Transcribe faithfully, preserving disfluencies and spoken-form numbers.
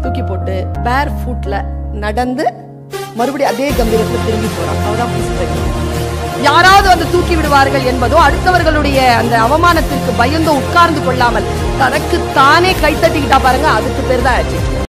தூக்கி போட்டு பேர் ஃபுட்ல நடந்து மறுபடியும் அதே கம்பீரத்துல திரும்பி போறான். அவதான் யாராவது வந்து தூக்கி விடுவார்கள் என்பதோ அடுத்தவர்களுடைய அந்த அவமானத்திற்கு பயந்தோ உட்கார்ந்து கொள்ளாமல் தனக்கு தானே கைத்தட்டிக்கிட்டா பாருங்க, அதுக்கு பேர் தான் ஆச்சு.